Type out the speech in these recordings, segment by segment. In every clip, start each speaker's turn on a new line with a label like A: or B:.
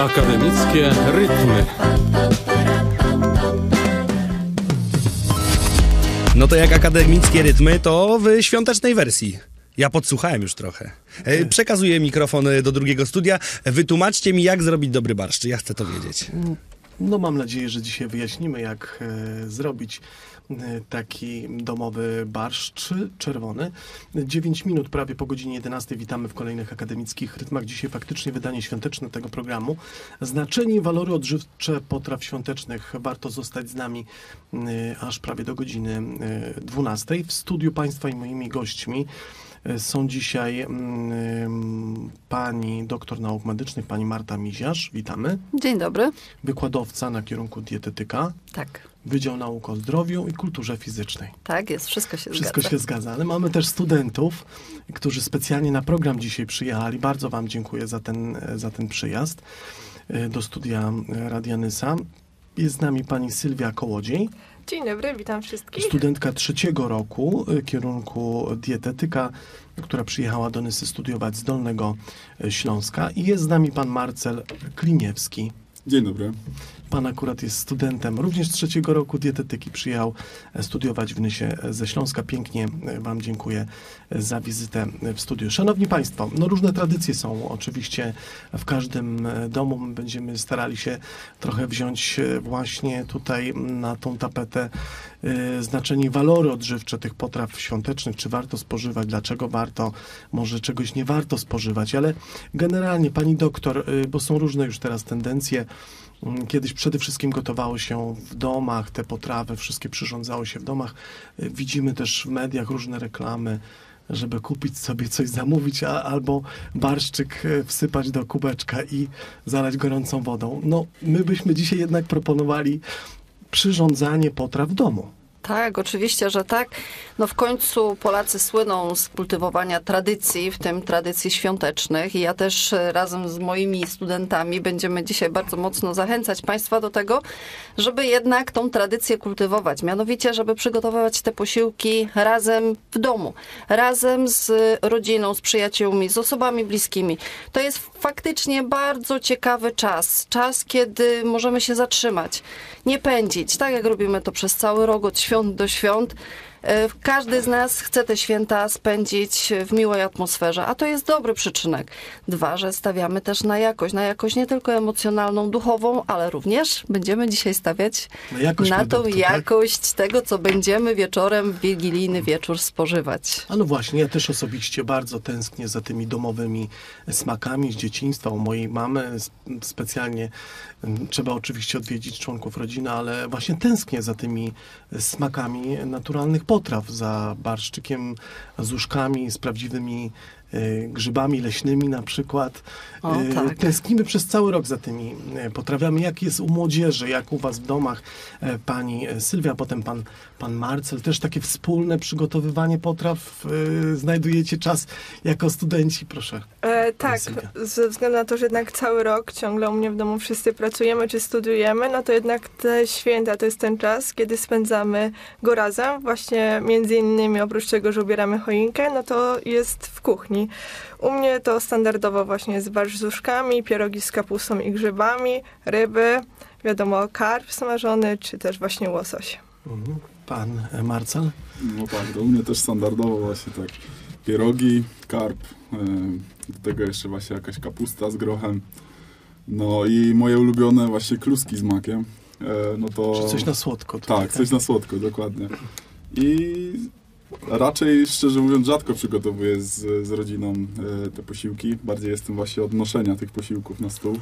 A: Akademickie rytmy.
B: No to jak akademickie rytmy, to w świątecznej wersji. Ja podsłuchałem już trochę. Przekazuję mikrofon do drugiego studia. Wytłumaczcie mi, jak zrobić dobry barszcz. Ja chcę to wiedzieć.
C: No mam nadzieję, że dzisiaj wyjaśnimy, jak zrobić taki domowy barszcz czerwony. 9 minut prawie po godzinie 11 witamy w kolejnych akademickich rytmach. Dzisiaj faktycznie wydanie świąteczne tego programu. Znaczenie i walory odżywcze potraw świątecznych. Warto zostać z nami aż prawie do godziny 12. W studiu Państwa i moimi gośćmi są dzisiaj pani doktor nauk medycznych, pani Marta Miziarz. Witamy.
D: Dzień dobry.
C: Wykładowca na kierunku dietetyka.
D: Tak.
C: Wydział Nauk o Zdrowiu i Kulturze Fizycznej.
D: Tak jest, wszystko się zgadza.
C: Wszystko się zgadza, ale mamy też studentów, którzy specjalnie na program dzisiaj przyjechali. Bardzo Wam dziękuję za ten przyjazd do studia Radia Nysa. Jest z nami pani Sylwia Kołodziej.
E: Dzień dobry, witam wszystkich.
C: Studentka 3. roku kierunku dietetyka, która przyjechała do Nysy studiować z Dolnego Śląska. I jest z nami pan Marcel Kliniewski.
F: Dzień dobry.
C: Pan akurat jest studentem również 3. roku dietetyki. Przyjechał studiować w Nysie ze Śląska. Pięknie Wam dziękuję za wizytę w studiu. Szanowni Państwo, no różne tradycje są oczywiście w każdym domu. My będziemy starali się trochę wziąć właśnie tutaj na tą tapetę znaczenie i walory odżywcze tych potraw świątecznych. Czy warto spożywać, dlaczego warto, może czegoś nie warto spożywać, ale generalnie pani doktor, bo są różne już teraz tendencje. Kiedyś przede wszystkim gotowało się w domach, te potrawy, wszystkie przyrządzało się w domach. Widzimy też w mediach różne reklamy, żeby kupić sobie coś, zamówić, albo barszczyk wsypać do kubeczka i zalać gorącą wodą. No, my byśmy dzisiaj jednak proponowali przyrządzanie potraw w domu.
D: Tak, oczywiście, że tak. No w końcu Polacy słyną z kultywowania tradycji, w tym tradycji świątecznych. I ja też razem z moimi studentami będziemy dzisiaj bardzo mocno zachęcać Państwa do tego, żeby jednak tą tradycję kultywować. Mianowicie, żeby przygotowywać te posiłki razem w domu, razem z rodziną, z przyjaciółmi, z osobami bliskimi. To jest faktycznie bardzo ciekawy czas. Czas, kiedy możemy się zatrzymać, nie pędzić, tak jak robimy to przez cały rok, od świąt do świąt. Każdy z nas chce te święta spędzić w miłej atmosferze, a to jest dobry przyczynek. 2, że stawiamy też na jakość nie tylko emocjonalną, duchową, ale również będziemy dzisiaj stawiać na tą jakość tego, co będziemy wieczorem w wigilijny wieczór spożywać.
C: A no właśnie, ja też osobiście bardzo tęsknię za tymi domowymi smakami z dzieciństwa. U mojej mamy specjalnie trzeba oczywiście odwiedzić członków rodziny, ale właśnie tęsknię za tymi smakami naturalnych potraw, za barszczykiem z uszkami, z prawdziwymi grzybami leśnymi na przykład.
D: Tak.
C: Tęsknimy przez cały rok za tymi potrawami. Jak jest u młodzieży, jak u was w domach, pani Sylwia, potem pan Marcel, też takie wspólne przygotowywanie potraw. Znajdujecie czas jako studenci, proszę.
E: Tak, ze względu na to, że jednak cały rok ciągle u mnie w domu wszyscy pracujemy czy studiujemy, no to jednak te święta to jest ten czas, kiedy spędzamy go razem. Właśnie między innymi oprócz tego, że ubieramy choinkę, no to jest w kuchni. U mnie to standardowo właśnie jest barszcz z uszkami, pierogi z kapustą i grzybami, ryby, wiadomo, karp smażony, czy też właśnie łosoś.
C: Pan Marcel?
F: No tak, do mnie też standardowo właśnie tak. Pierogi, karp, do tego jeszcze właśnie jakaś kapusta z grochem. No i moje ulubione właśnie kluski z makiem. No to...
C: Czy coś na słodko? Tutaj,
F: tak, coś na słodko, dokładnie. I raczej, szczerze mówiąc, rzadko przygotowuję z rodziną te posiłki. Bardziej jestem właśnie od noszenia tych posiłków na stół.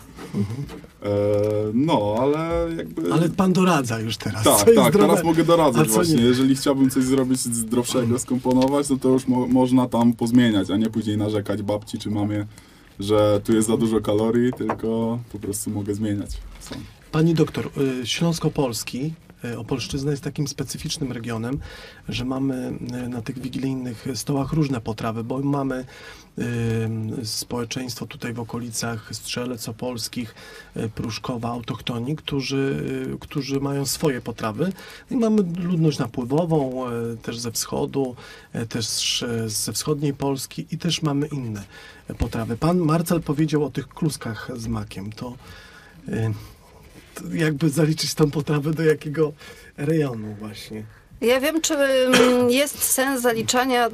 F: No, ale jakby...
C: Ale pan doradza już teraz.
F: Tak, teraz mogę doradzać właśnie. Jeżeli chciałbym coś zrobić zdrowszego, skomponować, no to już można tam pozmieniać, a nie później narzekać babci czy mamie, że tu jest za dużo kalorii, tylko po prostu mogę zmieniać sam.
C: Pani doktor, Śląsko-Polski, Opolszczyzna jest takim specyficznym regionem, że mamy na tych wigilijnych stołach różne potrawy, bo mamy społeczeństwo tutaj w okolicach Strzelec Opolskich, Pruszkowa, autochtoni, którzy mają swoje potrawy. I mamy ludność napływową, też ze wschodu, też ze wschodniej Polski i też mamy inne potrawy. Pan Marcel powiedział o tych kluskach z makiem. To jakby zaliczyć tą potrawę do jakiego rejonu właśnie?
D: Ja wiem, czy jest sens zaliczania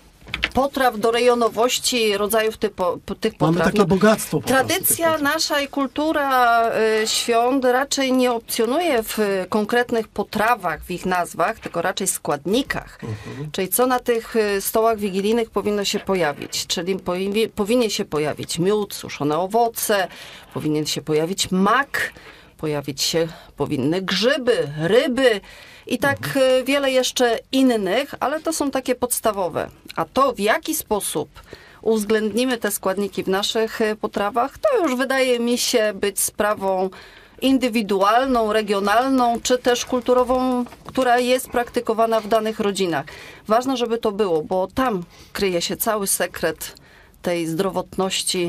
D: potraw do rejonowości rodzajów tych potraw.
C: Mamy takie bogactwo po
D: Tradycja
C: prostu,
D: nasza i kultura świąt raczej nie opcjonuje w konkretnych potrawach, w ich nazwach, tylko raczej składnikach. Czyli co na tych stołach wigilijnych powinno się pojawić. Czyli powinien się pojawić miód, suszone owoce, powinien się pojawić mak, pojawić się powinny grzyby, ryby i tak wiele jeszcze innych, ale to są takie podstawowe. A to, w jaki sposób uwzględnimy te składniki w naszych potrawach, to już wydaje mi się być sprawą indywidualną, regionalną, czy też kulturową, która jest praktykowana w danych rodzinach. Ważne, żeby to było, bo tam kryje się cały sekret tej zdrowotności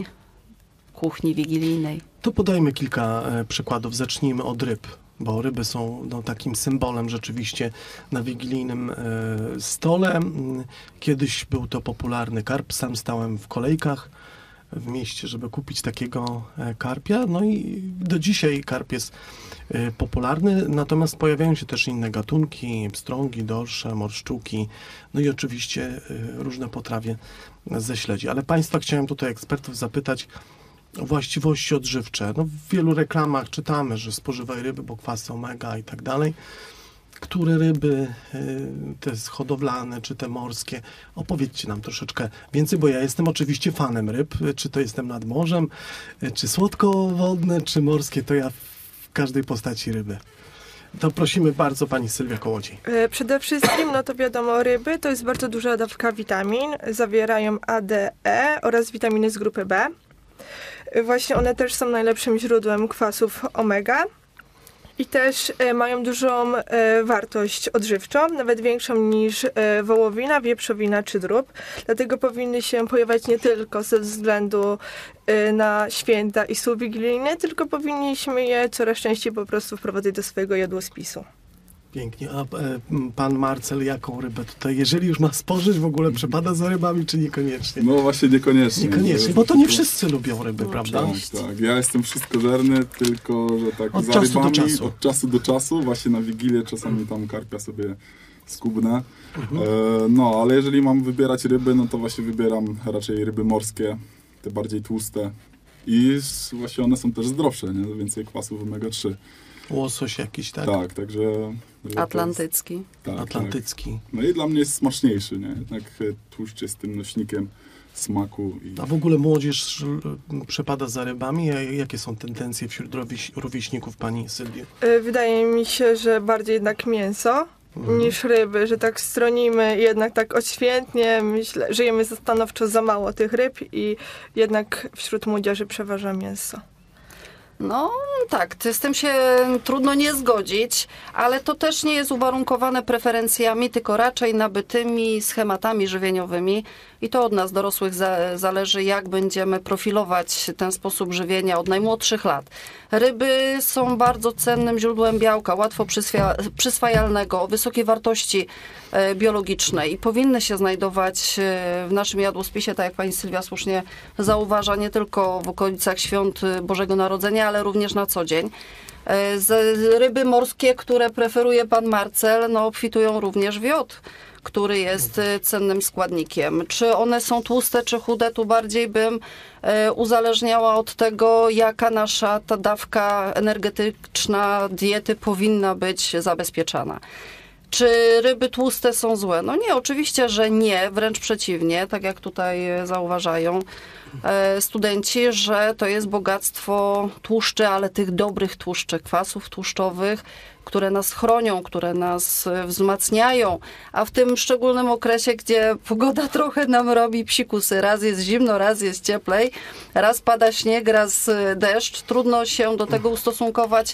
D: kuchni wigilijnej.
C: To podajmy kilka przykładów. Zacznijmy od ryb, bo ryby są takim symbolem rzeczywiście na wigilijnym stole. Kiedyś był to popularny karp. Sam stałem w kolejkach w mieście, żeby kupić takiego karpia. No i do dzisiaj karp jest popularny, natomiast pojawiają się też inne gatunki, pstrągi, dorsze, morszczuki, no i oczywiście różne potrawy ze śledzi. Ale Państwa chciałem tutaj ekspertów zapytać o właściwości odżywcze. No, w wielu reklamach czytamy, że spożywaj ryby, bo kwasy omega i tak dalej. Które ryby, te hodowlane, czy te morskie? Opowiedzcie nam troszeczkę więcej, bo ja jestem oczywiście fanem ryb. Czy to jestem nad morzem, czy słodkowodne, czy morskie, to ja w każdej postaci ryby. To prosimy bardzo pani Sylwia Kołodziej.
E: Przede wszystkim, no to wiadomo, ryby to jest bardzo duża dawka witamin. Zawierają A, D, E oraz witaminy z grupy B. Właśnie one też są najlepszym źródłem kwasów omega i też mają dużą wartość odżywczą, nawet większą niż wołowina, wieprzowina czy drób. Dlatego powinny się pojawiać nie tylko ze względu na święta i stół wigilijny, tylko powinniśmy je coraz częściej po prostu wprowadzać do swojego jadłospisu.
C: Pięknie. A pan Marcel, jaką rybę tutaj, jeżeli już ma spożyć, w ogóle przepada za rybami, czy niekoniecznie?
F: No właśnie niekoniecznie.
C: Niekoniecznie, bo to nie wszyscy lubią ryby, prawda?
F: Tak. Ja jestem wszystkożerny, tylko że tak
C: od
F: za
C: czasu
F: rybami,
C: do czasu.
F: od czasu do czasu, właśnie na Wigilię czasami tam karpia sobie skubnę. No, ale jeżeli mam wybierać ryby, no to właśnie wybieram raczej ryby morskie, te bardziej tłuste i właśnie one są też zdrowsze, nie? Więcej kwasów omega-3.
C: Łosoś jakiś, tak?
F: Tak, także...
D: Atlantycki.
F: Tak,
C: Atlantycki.
F: Tak. No i dla mnie jest smaczniejszy, nie? Jednak tłuszcz jest tym nośnikiem smaku.
C: A w ogóle młodzież przepada za rybami? Jakie są tendencje wśród rówieśników pani Sylwii?
E: Wydaje mi się, że bardziej jednak mięso niż ryby, że tak stronimy jednak tak odświętnie, myślę, że jemy stanowczo za mało tych ryb i jednak wśród młodzieży przeważa mięso.
D: No tak, z tym się trudno nie zgodzić, ale to też nie jest uwarunkowane preferencjami, tylko raczej nabytymi schematami żywieniowymi i to od nas dorosłych zależy, jak będziemy profilować ten sposób żywienia od najmłodszych lat. Ryby są bardzo cennym źródłem białka, łatwo przyswajalnego, o wysokiej wartości biologicznej i powinny się znajdować w naszym jadłospisie, tak jak pani Sylwia słusznie zauważa, nie tylko w okolicach świąt Bożego Narodzenia, ale również na co dzień. Ryby morskie, które preferuje pan Marcel, no obfitują również w jod, który jest cennym składnikiem. Czy one są tłuste, czy chude, tu bardziej bym uzależniała od tego, jaka nasza ta dawka energetyczna diety powinna być zabezpieczana. Czy ryby tłuste są złe? No nie, oczywiście, że nie, wręcz przeciwnie, tak jak tutaj zauważają studenci, że to jest bogactwo tłuszczy, ale tych dobrych tłuszczy, kwasów tłuszczowych, które nas chronią, które nas wzmacniają, a w tym szczególnym okresie, gdzie pogoda trochę nam robi psikusy, raz jest zimno, raz jest cieplej, raz pada śnieg, raz deszcz, trudno się do tego ustosunkować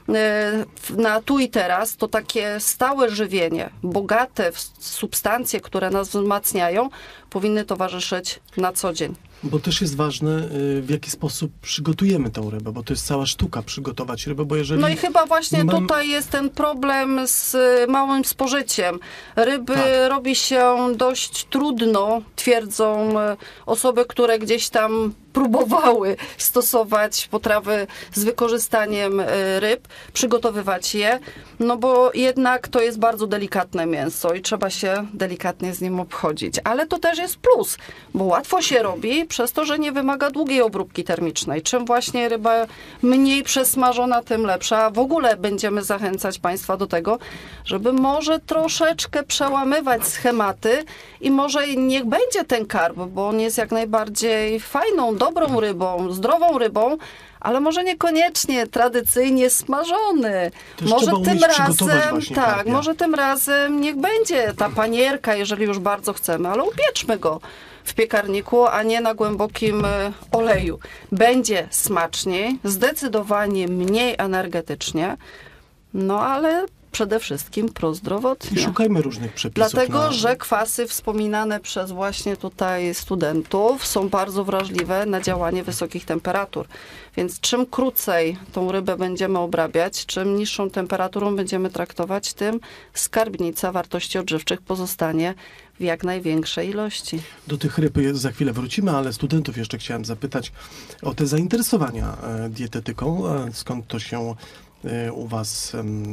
D: na tu i teraz, to takie stałe żywienie, bogate w substancje, które nas wzmacniają, powinny towarzyszyć na co dzień.
C: Bo też jest ważne, w jaki sposób przygotujemy tą rybę, bo to jest cała sztuka przygotować rybę, bo jeżeli...
D: No i chyba właśnie tutaj jest ten problem z małym spożyciem. Ryby robi się dość trudno, twierdzą osoby, które gdzieś tam próbowały stosować potrawy z wykorzystaniem ryb, przygotowywać je, no bo jednak to jest bardzo delikatne mięso i trzeba się delikatnie z nim obchodzić. Ale to też jest plus, bo łatwo się robi przez to, że nie wymaga długiej obróbki termicznej. Czym właśnie ryba mniej przesmażona, tym lepsza. A w ogóle będziemy zachęcać Państwa do tego, żeby może troszeczkę przełamywać schematy i może niech będzie ten karp, bo on jest jak najbardziej fajną, dobrą rybą, zdrową rybą, ale może niekoniecznie tradycyjnie smażony. Może tym razem, może tym razem niech będzie ta panierka, jeżeli już bardzo chcemy, ale upieczmy go w piekarniku, a nie na głębokim oleju. Będzie smaczniej, zdecydowanie mniej energetycznie, no ale przede wszystkim prozdrowotnie.
C: I szukajmy różnych przepisów.
D: Dlatego, że kwasy wspominane przez właśnie tutaj studentów są bardzo wrażliwe na działanie wysokich temperatur. Więc czym krócej tą rybę będziemy obrabiać, czym niższą temperaturą będziemy traktować, tym skarbnica wartości odżywczych pozostanie w jak największej ilości.
C: Do tych ryb za chwilę wrócimy, ale studentów jeszcze chciałem zapytać o te zainteresowania dietetyką. Skąd to się u was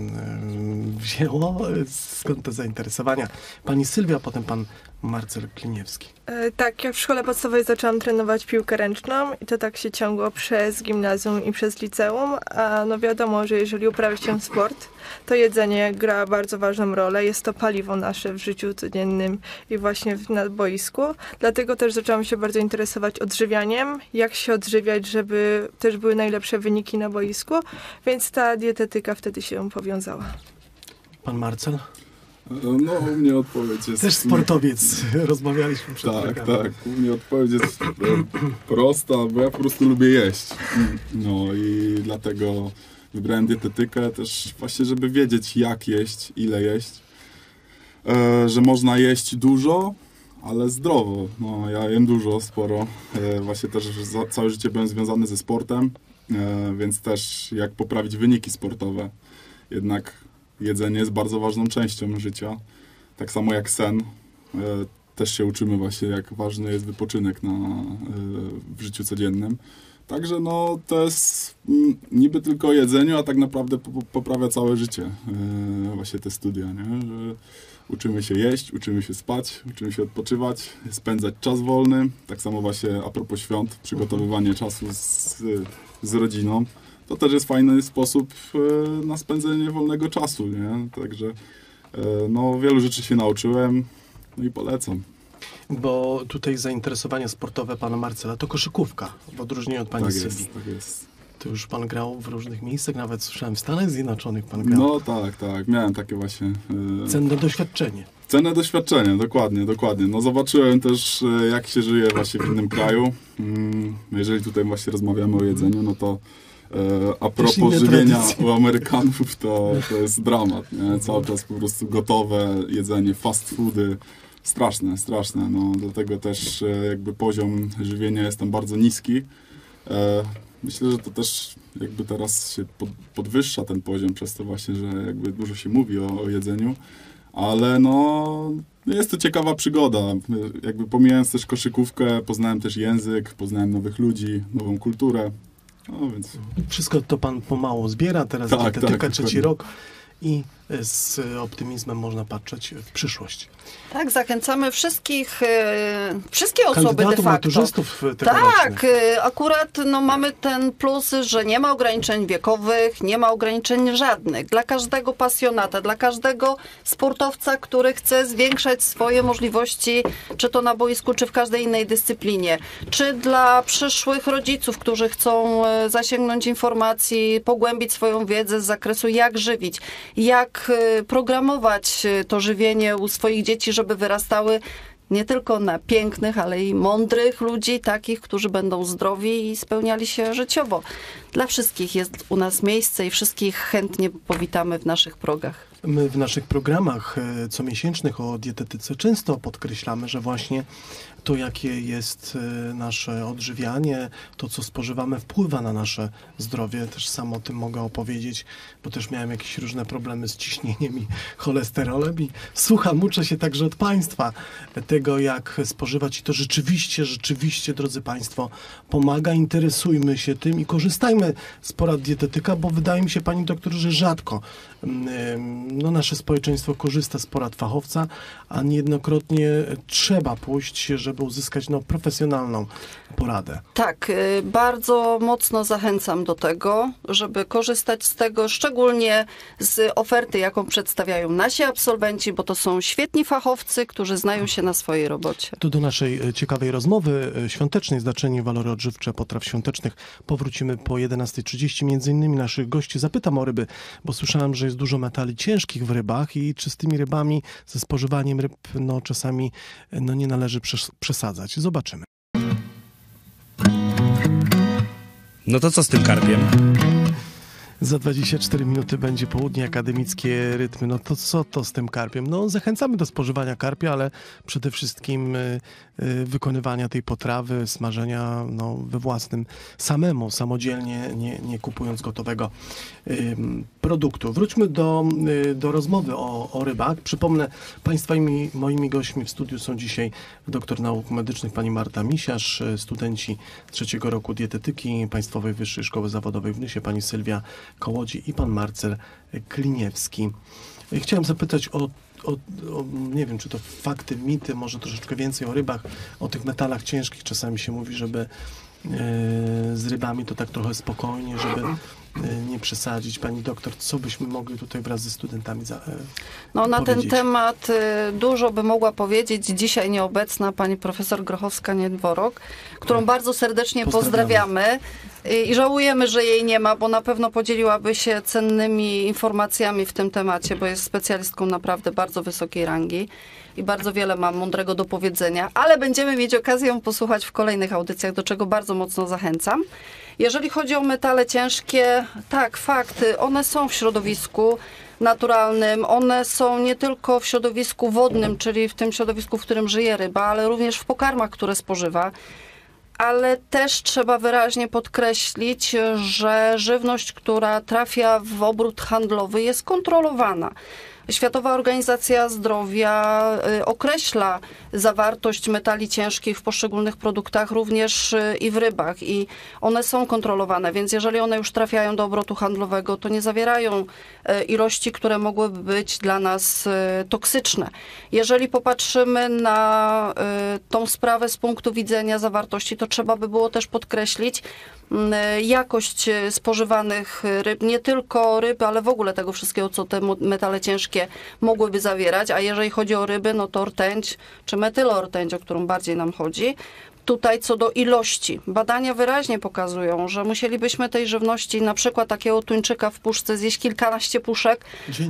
C: wzięło? Skąd te zainteresowania? Pani Sylwia, potem pan Marcel Kliniewski.
E: Tak, jak w szkole podstawowej zaczęłam trenować piłkę ręczną i to tak się ciągło przez gimnazjum i przez liceum, a no wiadomo, że jeżeli uprawia się sport, to jedzenie gra bardzo ważną rolę. Jest to paliwo nasze w życiu codziennym i właśnie na boisku. Dlatego też zaczęłam się bardzo interesować odżywianiem, jak się odżywiać, żeby też były najlepsze wyniki na boisku, więc ta dietetyka wtedy się powiązała.
C: Pan Marcel?
F: No, u mnie odpowiedź jest...
C: Też sportowiec, rozmawialiśmy przed programem.
F: Tak, u mnie odpowiedź jest prosta, bo ja po prostu lubię jeść. No i dlatego wybrałem dietetykę też właśnie, żeby wiedzieć, jak jeść, ile jeść. Że można jeść dużo, ale zdrowo. No, ja jem dużo, sporo. Właśnie też całe życie byłem związany ze sportem, więc też jak poprawić wyniki sportowe. Jednak jedzenie jest bardzo ważną częścią życia. Tak samo jak sen. Też się uczymy właśnie, jak ważny jest wypoczynek w życiu codziennym. Także no, to jest niby tylko o jedzeniu, a tak naprawdę poprawia całe życie. Właśnie te studia, nie? Że uczymy się jeść, uczymy się spać, uczymy się odpoczywać, spędzać czas wolny. Tak samo właśnie a propos świąt, przygotowywanie czasu z rodziną. To też jest fajny sposób na spędzenie wolnego czasu, nie? Także no, wielu rzeczy się nauczyłem, no i polecam.
C: Bo tutaj zainteresowanie sportowe pana Marcela to koszykówka, w odróżnieniu od pani Sylwii.
F: Tak jest.
C: To już pan grał w różnych miejscach, nawet słyszałem w Stanach Zjednoczonych pan grał.
F: No tak, miałem takie właśnie...
C: Cenne doświadczenie.
F: Cenne doświadczenie, dokładnie. No zobaczyłem też, jak się żyje właśnie w innym kraju. Jeżeli tutaj właśnie rozmawiamy o jedzeniu, no to a propos żywienia u Amerykanów, to jest dramat, nie? Cały czas po prostu gotowe jedzenie, fast foody. Straszne. No, dlatego też jakby poziom żywienia jest tam bardzo niski. Myślę, że to też jakby teraz się podwyższa ten poziom przez to właśnie, że jakby dużo się mówi o jedzeniu. Ale no, jest to ciekawa przygoda. Jakby pomijając też koszykówkę, poznałem też język, poznałem nowych ludzi, nową kulturę. No, więc...
C: Wszystko to pan pomału zbiera, teraz dietetyka, trzeci rok i z optymizmem można patrzeć w przyszłość.
D: Tak, zachęcamy wszystkie osoby de facto.
C: Maturzystów
D: tak, akurat no, mamy ten plus, że nie ma ograniczeń wiekowych, nie ma ograniczeń żadnych. Dla każdego pasjonata, dla każdego sportowca, który chce zwiększać swoje możliwości, czy to na boisku, czy w każdej innej dyscyplinie, czy dla przyszłych rodziców, którzy chcą zasięgnąć informacji, pogłębić swoją wiedzę z zakresu jak żywić, jak programować to żywienie u swoich dzieci, żeby wyrastały nie tylko na pięknych, ale i mądrych ludzi, takich, którzy będą zdrowi i spełniali się życiowo. Dla wszystkich jest u nas miejsce i wszystkich chętnie powitamy w naszych progach.
C: My w naszych programach comiesięcznych o dietetyce często podkreślamy, że właśnie to, jakie jest nasze odżywianie, to, co spożywamy, wpływa na nasze zdrowie. Też sam o tym mogę opowiedzieć, bo też miałem jakieś różne problemy z ciśnieniem i cholesterolem i słucham, uczę się także od Państwa tego, jak spożywać i to rzeczywiście, drodzy Państwo, pomaga. Interesujmy się tym i korzystajmy z porad dietetyka, bo wydaje mi się, Pani doktor, że rzadko nasze społeczeństwo korzysta z porad fachowca, a niejednokrotnie trzeba pójść, żeby uzyskać profesjonalną poradę.
D: Tak, bardzo mocno zachęcam do tego, żeby korzystać z tego, szczególnie z oferty, jaką przedstawiają nasi absolwenci, bo to są świetni fachowcy, którzy znają się na swojej robocie.
C: To do naszej ciekawej rozmowy świątecznej, znaczenie i walory odżywcze potraw świątecznych powrócimy po 11:30. Między innymi naszych gości zapytam o ryby, bo słyszałem, że jest dużo metali ciężkich w rybach i czy z tymi rybami, ze spożywaniem ryb, czasami nie należy przesadzać. Zobaczymy.
B: No to co z tym karpiem?
C: Za 24 minuty będzie południe, akademickie rytmy. No to co to z tym karpiem? Zachęcamy do spożywania karpia, ale przede wszystkim wykonywania tej potrawy, smażenia we własnym, samodzielnie, nie kupując gotowego produktu. Wróćmy do rozmowy o rybach. Przypomnę, Państwa i moimi gośćmi w studiu są dzisiaj doktor nauk medycznych pani Marta Misiarz, studenci 3. roku dietetyki Państwowej Wyższej Szkoły Zawodowej w Nysie, pani Sylwia Kołodzi i pan Marcel Kliniewski. Chciałem zapytać o nie wiem, czy to fakty, mity, może troszeczkę więcej o rybach, o tych metalach ciężkich. Czasami się mówi, żeby z rybami to tak trochę spokojnie, żeby nie przesadzić. Pani doktor, co byśmy mogli tutaj wraz ze studentami
D: na
C: powiedzieć?
D: ten temat dużo by mogła powiedzieć dzisiaj nieobecna pani profesor Grochowska-Niedworok, którą bardzo serdecznie pozdrawiamy. I żałujemy, że jej nie ma, bo na pewno podzieliłaby się cennymi informacjami w tym temacie, bo jest specjalistką naprawdę bardzo wysokiej rangi i bardzo wiele ma mądrego do powiedzenia, ale będziemy mieć okazję ją posłuchać w kolejnych audycjach, do czego bardzo mocno zachęcam. Jeżeli chodzi o metale ciężkie, tak, fakty, one są w środowisku naturalnym, one są nie tylko w środowisku wodnym, czyli w tym środowisku, w którym żyje ryba, ale również w pokarmach, które spożywa. Ale też trzeba wyraźnie podkreślić, że żywność, która trafia w obrót handlowy, jest kontrolowana. Światowa Organizacja Zdrowia określa zawartość metali ciężkich w poszczególnych produktach, również i w rybach, i one są kontrolowane, więc jeżeli one już trafiają do obrotu handlowego, to nie zawierają ilości, które mogłyby być dla nas toksyczne. Jeżeli popatrzymy na tą sprawę z punktu widzenia zawartości, to trzeba by było też podkreślić jakość spożywanych ryb, nie tylko ryb, ale w ogóle tego wszystkiego, co te metale ciężkie mogłyby zawierać, a jeżeli chodzi o ryby, no to rtęć czy metylortęć, o którą bardziej nam chodzi. Tutaj co do ilości. Badania wyraźnie pokazują, że musielibyśmy tej żywności, na przykład takiego tuńczyka w puszce, zjeść kilkanaście puszek,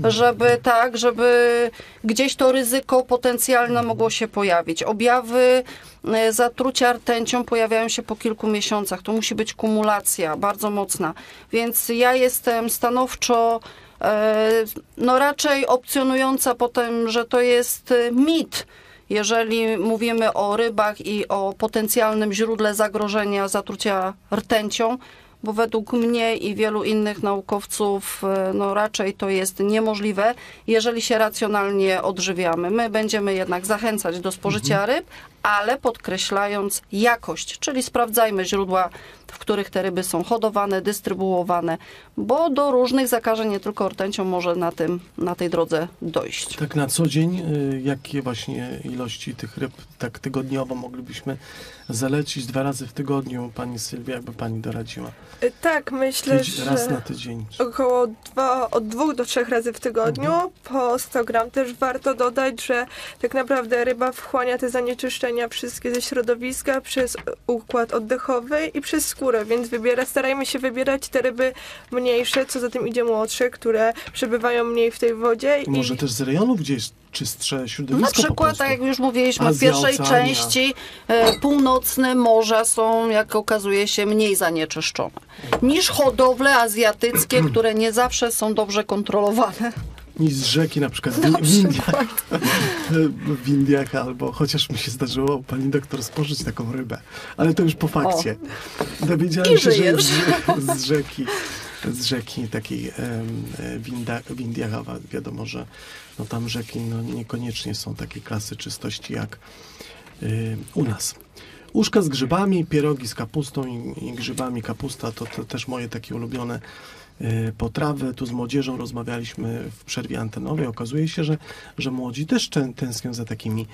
D: żeby gdzieś to ryzyko potencjalne mogło się pojawić. Objawy zatrucia rtęcią pojawiają się po kilku miesiącach. To musi być kumulacja bardzo mocna. Więc ja jestem stanowczo raczej opcjonująca po tym, że to jest mit. Jeżeli mówimy o rybach i o potencjalnym źródle zagrożenia zatrucia rtęcią, bo według mnie i wielu innych naukowców raczej to jest niemożliwe, jeżeli się racjonalnie odżywiamy. My będziemy jednak zachęcać do spożycia ryb, ale podkreślając jakość, czyli sprawdzajmy źródła, w których te ryby są hodowane, dystrybuowane, bo do różnych zakażeń, nie tylko rtęcią, może na tej drodze dojść.
C: Tak na co dzień, jakie właśnie ilości tych ryb tak tygodniowo moglibyśmy zalecić? 2 razy w tygodniu, pani Sylwia, jakby pani doradziła?
E: Tak, myślę, że
C: raz na tydzień.
E: Około od 2 do 3 razy w tygodniu, po 100 gram. Też warto dodać, że tak naprawdę ryba wchłania te zanieczyszczenia wszystkie ze środowiska przez układ oddechowy i przez skórę, więc starajmy się wybierać te ryby mniejsze, co za tym idzie młodsze, które przebywają mniej w tej wodzie.
C: Może też z rejonów gdzieś czystsze środowisko.
D: Na przykład, tak jak już mówiliśmy, w pierwszej części północne morza są, jak okazuje się, mniej zanieczyszczone niż hodowle azjatyckie, które nie zawsze są dobrze kontrolowane.
C: niż z rzeki, na przykład w Indiach, albo chociaż mi się zdarzyło, pani doktor, spożyć taką rybę, ale to już po fakcie. Dowiedziałem się, że z rzeki takiej w Indiach, a wiadomo, że no tam rzeki no niekoniecznie są takiej klasy czystości jak u nas. Uszka z grzybami, pierogi z kapustą i grzybami. Kapusta to też moje takie ulubione potrawy. Tu z młodzieżą rozmawialiśmy w przerwie antenowej. Okazuje się, że młodzi też tęsknią za takimi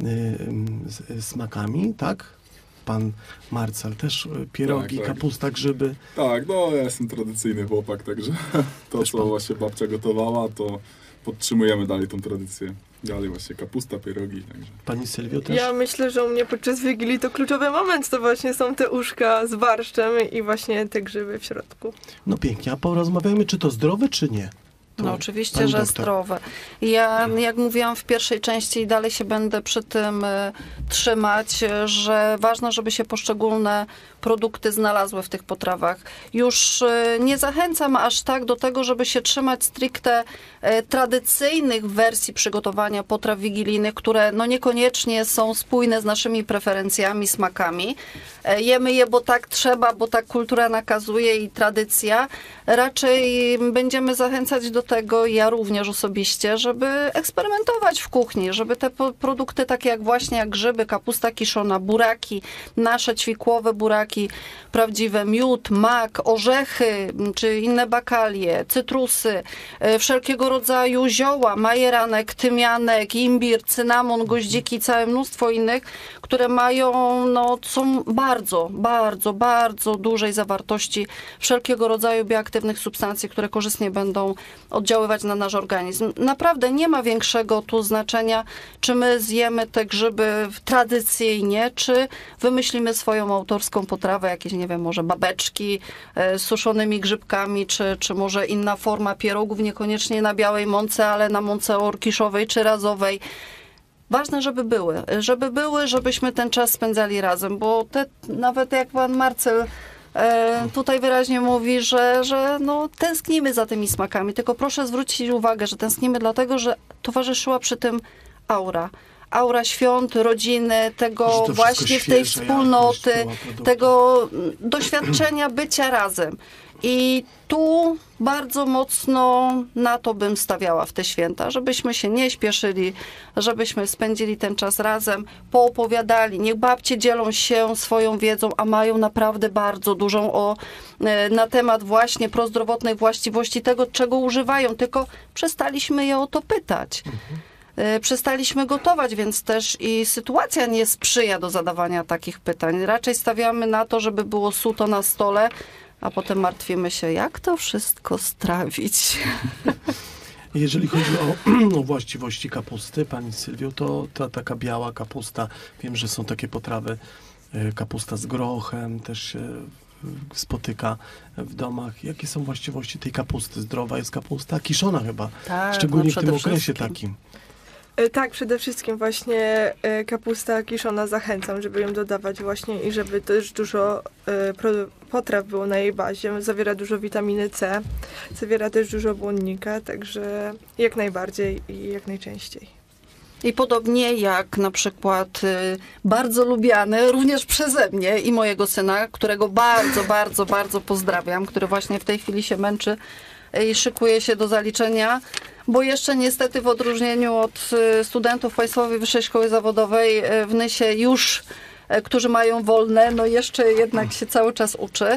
C: smakami, tak? Pan Marcel też pierogi,
F: tak.
C: Kapusta, grzyby.
F: Tak, no ja jestem tradycyjny chłopak, także to,
C: też
F: co właśnie babcia gotowała, to podtrzymujemy dalej tą tradycję. Dalej właśnie kapusta, pierogi. Także.
C: Pani Sylwio też?
E: Ja myślę, że u mnie podczas Wigilii to kluczowy moment to właśnie są te uszka z barszczem i właśnie te grzyby w środku.
C: No pięknie, a porozmawiajmy, czy to zdrowe, czy nie? To
D: No oczywiście,
C: pani
D: że
C: doktor.
D: zdrowe. Ja, jak mówiłam w pierwszej części i dalej się będę przy tym trzymać, że ważne, żeby się poszczególne produkty znalazły w tych potrawach. Już nie zachęcam aż tak do tego, żeby się trzymać stricte tradycyjnych wersji przygotowania potraw wigilijnych, które no niekoniecznie są spójne z naszymi preferencjami, smakami. Jemy je, bo tak trzeba, bo tak kultura nakazuje i tradycja. Raczej będziemy zachęcać do tego, ja również osobiście, żeby eksperymentować w kuchni, żeby te produkty takie jak właśnie jak grzyby, kapusta kiszona, buraki, nasze ćwikłowe buraki, prawdziwe miód, mak, orzechy czy inne bakalie, cytrusy, wszelkiego rodzaju zioła, majeranek, tymianek, imbir, cynamon, goździki, całe mnóstwo innych, które mają, no, są bardzo dużej zawartości wszelkiego rodzaju bioaktywnych substancji, które korzystnie będą oddziaływać na nasz organizm. Naprawdę nie ma większego tu znaczenia, czy my zjemy te grzyby tradycyjnie, czy wymyślimy swoją autorską potrawę, jakieś, nie wiem, może babeczki z suszonymi grzybkami, czy może inna forma pierogów, niekoniecznie na białej mące, ale na mące orkiszowej czy razowej. Ważne, żeby były, żebyśmy ten czas spędzali razem, bo nawet jak pan Marcel tutaj wyraźnie mówi, że no, tęsknimy za tymi smakami, tylko proszę zwrócić uwagę, że tęsknimy dlatego, że towarzyszyła przy tym aura świąt, rodziny, tego właśnie w tej wspólnoty, tego doświadczenia bycia razem. I tu bardzo mocno na to bym stawiała w te święta, żebyśmy się nie śpieszyli, żebyśmy spędzili ten czas razem, poopowiadali. Niech babcie dzielą się swoją wiedzą, a mają naprawdę bardzo dużą na temat właśnie prozdrowotnej właściwości tego, czego używają, tylko przestaliśmy je o to pytać. Przestaliśmy gotować, więc też i sytuacja nie sprzyja do zadawania takich pytań. Raczej stawiamy na to, żeby było suto na stole, a potem martwimy się, jak to wszystko strawić.
C: Jeżeli chodzi o właściwości kapusty, pani Sylwio, to taka biała kapusta, wiem, że są takie potrawy, kapusta z grochem też się spotyka w domach. Jakie są właściwości tej kapusty? Zdrowa jest kapusta? Kiszona chyba,
D: Tak,
C: szczególnie
D: no
C: w tym okresie
D: wszystkim.
C: takim.
E: Tak, przede wszystkim właśnie kapusta kiszona zachęcam, żeby ją dodawać właśnie i żeby też dużo potraw było na jej bazie. Zawiera dużo witaminy C, zawiera też dużo błonnika, także jak najbardziej i jak najczęściej.
D: I podobnie jak na przykład bardzo lubiany również przeze mnie i mojego syna, którego bardzo pozdrawiam, który właśnie w tej chwili się męczy i szykuje się do zaliczenia, bo jeszcze niestety w odróżnieniu od studentów Państwowej Wyższej Szkoły Zawodowej w Nysie już, którzy mają wolne, no jeszcze jednak się cały czas uczy.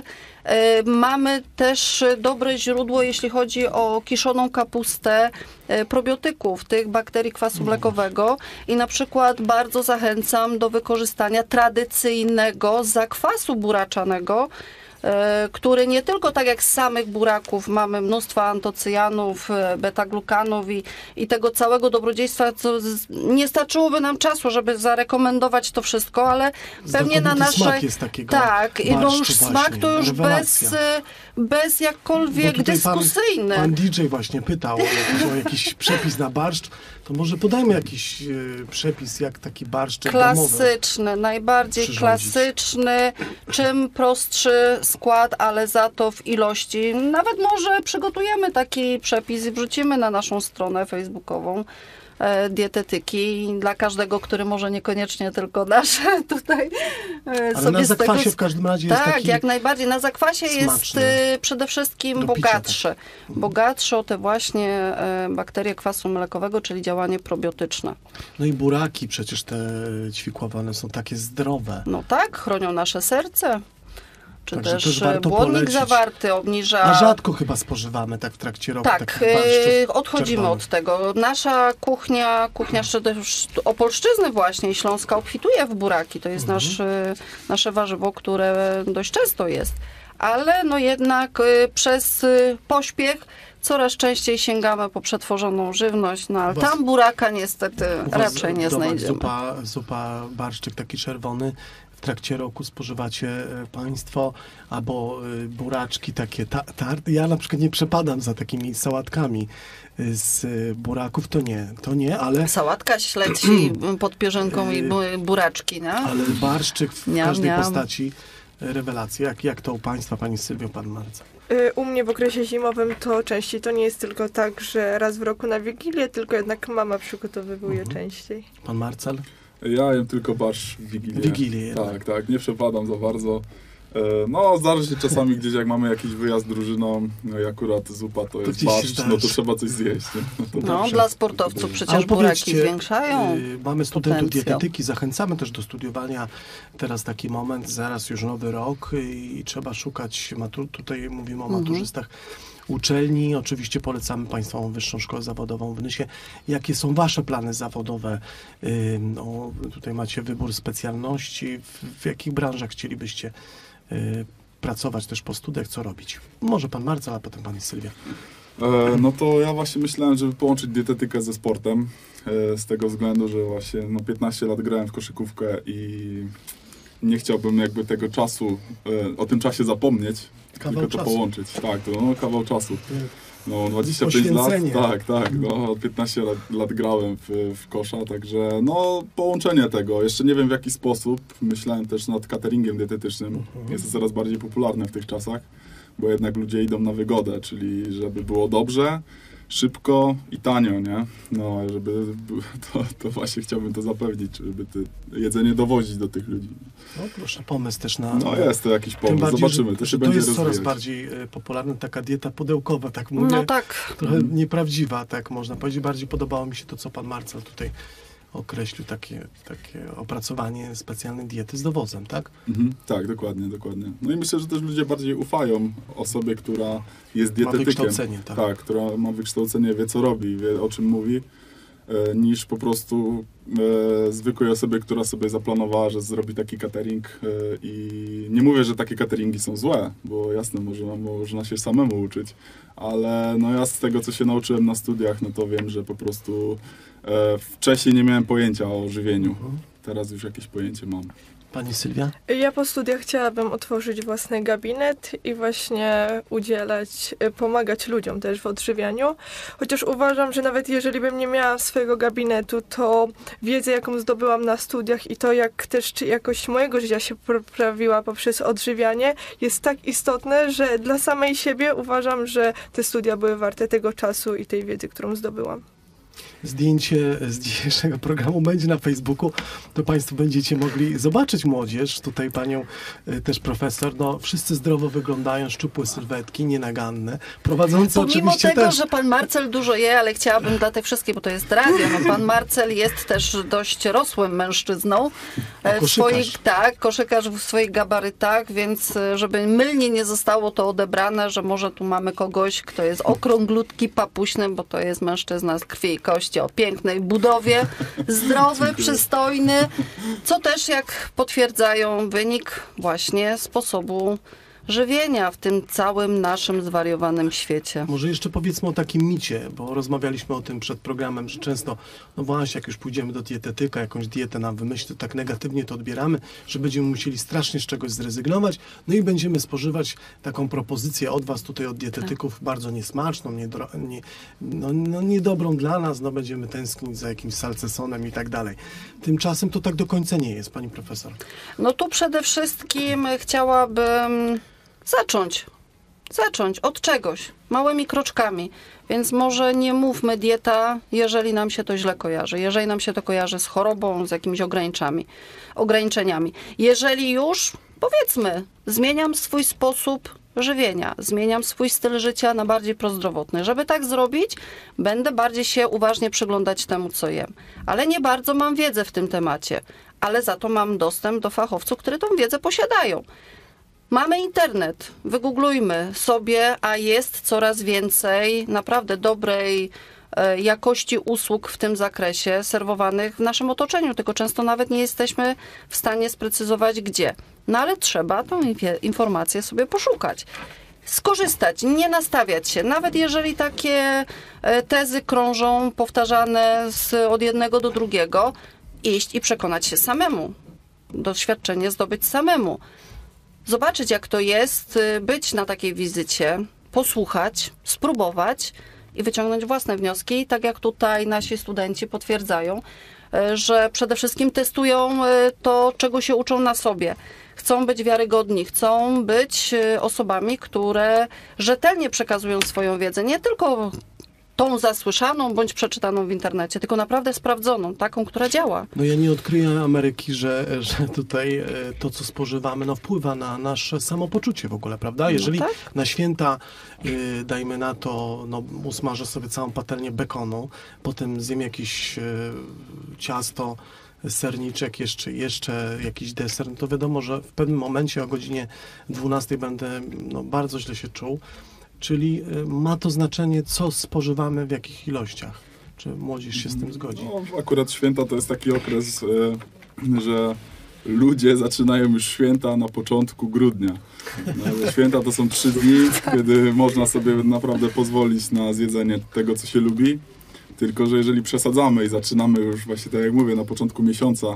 D: Mamy też dobre źródło, jeśli chodzi o kiszoną kapustę, probiotyków, tych bakterii kwasu mlekowego i na przykład bardzo zachęcam do wykorzystania tradycyjnego zakwasu buraczanego, który nie tylko tak jak z samych buraków mamy mnóstwo antocyjanów, beta-glukanów i tego całego dobrodziejstwa, co nie starczyłoby nam czasu, żeby zarekomendować to wszystko, ale pewnie na nasze...
C: smak jest takiego
D: tak, i no już
C: właśnie,
D: smak to już
C: rewelacja.
D: bez jakkolwiek dyskusyjny.
C: Pan DJ właśnie pytał o jakiś przepis na barszcz, to może podajmy jakiś przepis, jak taki barszcz domowy
D: Klasyczny, najbardziej
C: przyrządzić.
D: klasyczny. Czym prostszy skład, ale za to w ilości. Nawet może przygotujemy taki przepis i wrzucimy na naszą stronę facebookową dietetyki dla każdego, który może niekoniecznie tylko nasze tutaj
C: Ale
D: sobie
C: na
D: z tego...
C: zakwasie w każdym razie jest
D: Tak,
C: taki
D: jak najbardziej. Na zakwasie
C: smaczny.
D: jest przede wszystkim
C: Do picia,
D: bogatszy. Bogatszy o te właśnie bakterie kwasu mlekowego, czyli działanie probiotyczne.
C: No i buraki przecież te ćwikłowe, one są takie zdrowe.
D: No tak, chronią nasze serce. Czy
C: Także
D: też
C: też warto
D: błonnik
C: polecić.
D: zawarty obniża...
C: A rzadko chyba spożywamy tak w trakcie roku.
D: Tak,
C: takich barszczów
D: odchodzimy
C: czerwonych.
D: od tego. Nasza kuchnia Opolszczyzny właśnie i Śląska obfituje w buraki. To jest nasze warzywo, które dość często jest. Ale no jednak przez pośpiech coraz częściej sięgamy po przetworzoną żywność, no ale tam buraka niestety
C: U was
D: raczej nie
C: w domach
D: znajdziemy.
C: Zupa, barszczyk taki czerwony w trakcie roku spożywacie państwo, albo buraczki takie ja na przykład nie przepadam za takimi sałatkami z buraków, to nie, ale
D: Sałatka, śledzi pod pierzynką i buraczki, no?
C: ale barszczyk w
D: Miam,
C: każdej
D: miam.
C: postaci rewelacja. Jak to u państwa, pani Sylwio, pan Marcel?
E: U mnie w okresie zimowym to częściej to nie jest tylko tak, że raz w roku na Wigilię, tylko jednak mama przygotowywuje częściej.
C: Pan Marcel?
F: Ja jem tylko barszcz w Wigilię.
C: Wigilię jednak.
F: Tak, nie przepadam za bardzo. No, zdarza się czasami gdzieś, jak mamy jakiś wyjazd drużyną, no i akurat zupa to jest
C: gdzieś się
F: barszcz, no to
C: zdarzy.
F: trzeba coś zjeść. Nie? No to
D: No,
F: dobrze.
D: dla sportowców przecież
C: Ale
D: buraki
C: powiedzcie,
D: zwiększają
C: mamy studentów
D: potencjał.
C: dietetyki, zachęcamy też do studiowania. Teraz taki moment, zaraz już nowy rok i trzeba szukać, tutaj mówimy o maturzystach, uczelni. Oczywiście polecamy Państwową Wyższą Szkołę Zawodową w Nysie. Jakie są Wasze plany zawodowe? Tutaj macie wybór specjalności. W jakich branżach chcielibyście pracować też po studiach? Co robić? Może Pan Marcel, a potem Pani Sylwia.
F: No to ja właśnie myślałem, żeby połączyć dietetykę ze sportem, z tego względu, że właśnie 15 lat grałem w koszykówkę i nie chciałbym jakby tego czasu, o tym czasie zapomnieć,
C: Kawał
F: tylko to
C: czasu.
F: połączyć. Tak, to kawał czasu. No 25
C: Poświęcenie.
F: lat, tak, no 15 lat grałem w kosza, także no połączenie tego, jeszcze nie wiem w jaki sposób, myślałem też nad cateringiem dietetycznym, jest to coraz bardziej popularne w tych czasach, bo jednak ludzie idą na wygodę, czyli żeby było dobrze, szybko i tanio, nie? No, żeby to właśnie chciałbym to zapewnić, żeby jedzenie dowozić do tych ludzi.
C: No proszę, pomysł też na...
F: No jest to jakiś
C: Tym
F: pomysł,
C: bardziej,
F: zobaczymy, to się
C: że
F: będzie
C: jest
F: rozwijać.
C: coraz bardziej popularna taka dieta pudełkowa, tak mówię.
D: No tak.
C: Trochę nieprawdziwa, tak można powiedzieć. Bardziej podobało mi się to, co pan Marcel tutaj określił, takie opracowanie specjalnej diety z dowozem, tak?
F: Tak, dokładnie. No i myślę, że też ludzie bardziej ufają osobie, która jest dietetykiem.
C: wykształcenie, tak.
F: Tak, która ma wykształcenie, wie co robi, wie o czym mówi, niż po prostu zwykłej osobie, która sobie zaplanowała, że zrobi taki catering i nie mówię, że takie cateringi są złe, bo jasne, można się samemu uczyć, ale no ja z tego, co się nauczyłem na studiach, no to wiem, że po prostu wcześniej nie miałem pojęcia o żywieniu. Teraz już jakieś pojęcie mam.
C: Pani Sylwia?
E: Ja po studiach chciałabym otworzyć własny gabinet i właśnie pomagać ludziom też w odżywianiu. Chociaż uważam, że nawet jeżeli bym nie miała swojego gabinetu, to wiedzę, jaką zdobyłam na studiach i to, jak też jakość mojego życia się poprawiła poprzez odżywianie, jest tak istotne, że dla samej siebie uważam, że te studia były warte tego czasu i tej wiedzy, którą zdobyłam.
C: Zdjęcie z dzisiejszego programu będzie na Facebooku, to Państwo będziecie mogli zobaczyć młodzież, tutaj panią też profesor, no wszyscy zdrowo wyglądają, szczupłe sylwetki, nienaganne, prowadzący
D: Pomimo
C: oczywiście
D: tego,
C: też.
D: że pan Marcel dużo je, ale chciałabym dla tych wszystkich, bo to jest radio, no pan Marcel jest też dość rosłym mężczyzną. Koszykarz w swoich gabarytach, więc żeby mylnie nie zostało to odebrane, że może tu mamy kogoś, kto jest okrąglutki, papuśny, bo to jest mężczyzna z krwi i kości, o pięknej budowie, zdrowy, przystojny, co też jak potwierdzają wynik właśnie sposobu żywienia w tym całym naszym zwariowanym świecie.
C: Może jeszcze powiedzmy o takim micie, bo rozmawialiśmy o tym przed programem, że często, no właśnie, jak już pójdziemy do dietetyka, jakąś dietę nam wymyśli, to tak negatywnie to odbieramy, że będziemy musieli strasznie z czegoś zrezygnować, no i będziemy spożywać taką propozycję od was tutaj, od dietetyków, bardzo niesmaczną, niedobrą dla nas, no będziemy tęsknić za jakimś salcesonem i tak dalej. Tymczasem to tak do końca nie jest, pani profesor.
D: No tu przede wszystkim chciałabym Zacząć od czegoś, małymi kroczkami. Więc może nie mówmy dieta, jeżeli nam się to źle kojarzy, jeżeli nam się to kojarzy z chorobą, z jakimiś ograniczeniami. Jeżeli już, powiedzmy, zmieniam swój sposób żywienia, zmieniam swój styl życia na bardziej prozdrowotny. Żeby tak zrobić, będę bardziej się uważnie przyglądać temu, co jem. Ale nie bardzo mam wiedzę w tym temacie, ale za to mam dostęp do fachowców, którzy tą wiedzę posiadają. Mamy internet, wygooglujmy sobie, a jest coraz więcej naprawdę dobrej jakości usług w tym zakresie serwowanych w naszym otoczeniu, tylko często nawet nie jesteśmy w stanie sprecyzować gdzie. No ale trzeba tą informację sobie poszukać. Skorzystać, nie nastawiać się, nawet jeżeli takie tezy krążą powtarzane od jednego do drugiego, iść i przekonać się samemu, doświadczenie zdobyć samemu. Zobaczyć, jak to jest, być na takiej wizycie, posłuchać, spróbować i wyciągnąć własne wnioski, tak jak tutaj nasi studenci potwierdzają, że przede wszystkim testują to, czego się uczą na sobie. Chcą być wiarygodni, chcą być osobami, które rzetelnie przekazują swoją wiedzę, nie tylko tą zasłyszaną bądź przeczytaną w internecie, tylko naprawdę sprawdzoną, taką, która działa.
C: No ja nie odkryję Ameryki, że tutaj to, co spożywamy, no wpływa na nasze samopoczucie w ogóle, prawda? Jeżeli
D: tak.
C: na święta, dajmy na to, no usmażę sobie całą patelnię bekonu, potem zjem jakieś ciasto, serniczek, jeszcze jakiś deser, no to wiadomo, że w pewnym momencie o godzinie 12 będę bardzo źle się czuł. Czyli ma to znaczenie, co spożywamy, w jakich ilościach. Czy młodzież się z tym zgodzi?
F: No, akurat święta to jest taki okres, że ludzie zaczynają już święta na początku grudnia. No, święta to są 3 dni, kiedy można sobie naprawdę pozwolić na zjedzenie tego, co się lubi. Tylko że jeżeli przesadzamy i zaczynamy już właśnie, tak jak mówię, na początku miesiąca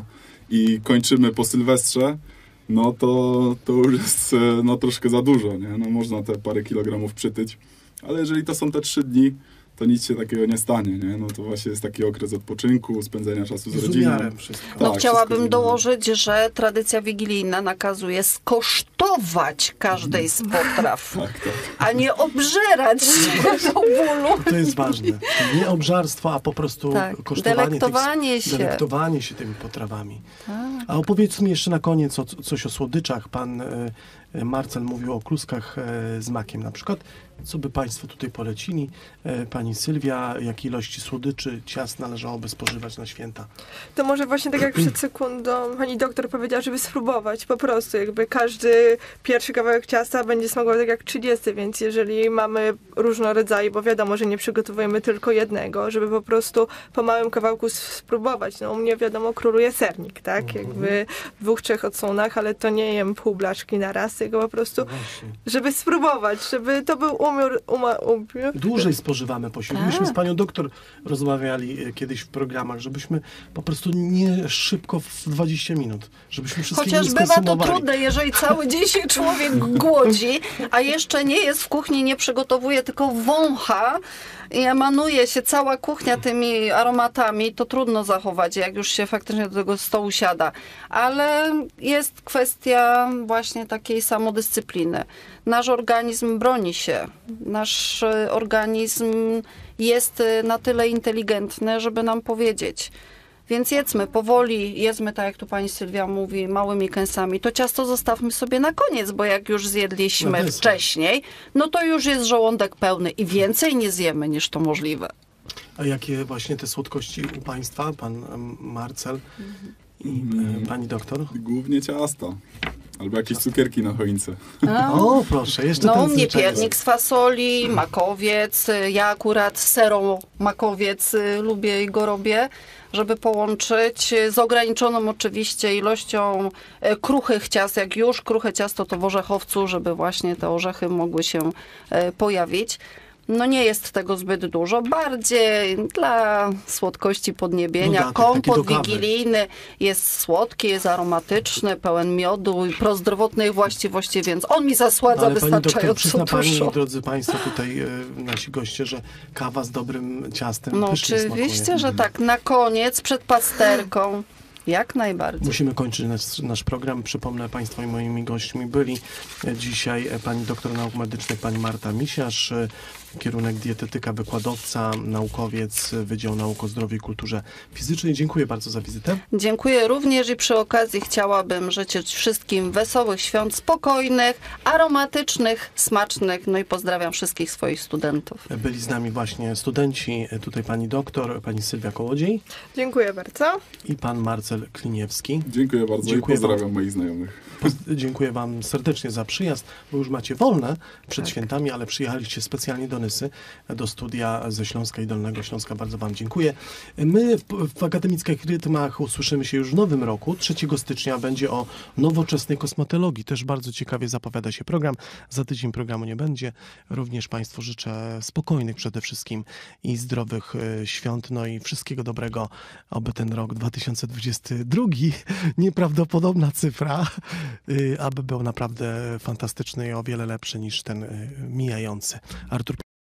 F: i kończymy po Sylwestrze, no to już jest troszkę za dużo, nie? No można te parę kilogramów przytyć, ale jeżeli to są te 3 dni, to nic się takiego nie stanie, nie? No to właśnie jest taki okres odpoczynku, spędzenia czasu z rodziną.
D: No chciałabym dołożyć, że tradycja wigilijna nakazuje skosztować każdej z potraw, a nie obżerać się do bólu.
C: To jest ważne. Nie obżarstwo, a po prostu kosztowanie, delektowanie się tymi potrawami. Tak. A opowiedz mi jeszcze na koniec coś o słodyczach. Pan Marcel mówił o kluskach z makiem na przykład. Co by Państwo tutaj polecili? Pani Sylwia, jakie ilości słodyczy, ciast należałoby spożywać na święta?
E: To może właśnie tak jak przed sekundą pani doktor powiedziała, żeby spróbować po prostu. Jakby każdy pierwszy kawałek ciasta będzie smakował tak jak 30, więc jeżeli mamy różne rodzaje, bo wiadomo, że nie przygotowujemy tylko jednego, żeby po prostu po małym kawałku spróbować. No u mnie wiadomo króluje sernik, tak? Jakby w 2-3 odsłonach, ale to nie jem pół blaszki na raz, tylko po prostu, żeby spróbować, żeby to był umiar.
C: Dłużej spożywamy posiłek. Myśmy z panią doktor rozmawiali kiedyś w programach, żebyśmy po prostu nie szybko w 20 minut, żebyśmy wszystkiego nie skonsumowali.
D: Chociaż bywa to trudne, jeżeli cały dzień się człowiek głodzi, a jeszcze nie jest w kuchni, nie przygotowuje, tylko wącha i emanuje się cała kuchnia tymi aromatami, to trudno zachować, jak już się faktycznie do tego stołu siada. Ale jest kwestia właśnie takiej samodyscypliny. Nasz organizm broni się. Nasz organizm jest na tyle inteligentny, żeby nam powiedzieć. Więc jedzmy powoli, jedzmy tak jak tu pani Sylwia mówi, małymi kęsami. To ciasto zostawmy sobie na koniec, bo jak już zjedliśmy wcześniej, no to już jest żołądek pełny i więcej nie zjemy niż to możliwe.
C: A jakie właśnie te słodkości u Państwa, pan Marcel i pani doktor?
F: Głównie ciasta. Albo jakieś cukierki na choince.
C: O, proszę, jeszcze
D: no,
C: ten
D: u mnie piernik z fasoli, makowiec. Ja akurat serą makowiec lubię i go robię, żeby połączyć z ograniczoną oczywiście ilością kruchych ciast. Jak już kruche ciasto, to w orzechowcu, żeby właśnie te orzechy mogły się pojawić. No nie jest tego zbyt dużo, bardziej dla słodkości podniebienia.
C: No
D: Kompot wigilijny jest słodki, jest aromatyczny, pełen miodu i prozdrowotnych właściwości, więc on mi zasładza wystarczająco dużo.
C: Pani, drodzy Państwo, tutaj nasi goście, że kawa z dobrym ciastem
D: no
C: pysznie
D: oczywiście,
C: smakuje.
D: że tak. Na koniec, przed pasterką, Jak najbardziej.
C: Musimy kończyć nasz program. Przypomnę, Państwo i moimi gośćmi byli dzisiaj pani doktor nauk medycznych, pani Marta Misiarz, kierunek dietetyka, wykładowca, naukowiec, Wydział Nauk o Zdrowiu i Kulturze Fizycznej. Dziękuję bardzo za wizytę.
D: Dziękuję również i przy okazji chciałabym życzyć wszystkim wesołych świąt, spokojnych, aromatycznych, smacznych. No i pozdrawiam wszystkich swoich studentów.
C: Byli z nami właśnie studenci, tutaj pani doktor, pani Sylwia Kołodziej
E: Dziękuję bardzo.
C: i pan Marcel Kliniewski.
F: Dziękuję bardzo
C: Dziękuję
F: i pozdrawiam moich znajomych.
C: Dziękuję wam serdecznie za przyjazd, bo już macie wolne przed świętami, ale przyjechaliście specjalnie do Nysy, do studia ze Śląska i Dolnego Śląska. Bardzo wam dziękuję. My w Akademickich Rytmach usłyszymy się już w nowym roku. 3 stycznia będzie o nowoczesnej kosmetologii. Też bardzo ciekawie zapowiada się program. Za tydzień programu nie będzie. Również Państwu życzę spokojnych przede wszystkim i zdrowych świąt. No i wszystkiego dobrego, aby ten rok 2022, nieprawdopodobna cyfra, aby był naprawdę fantastyczny i o wiele lepszy niż ten mijający. Artur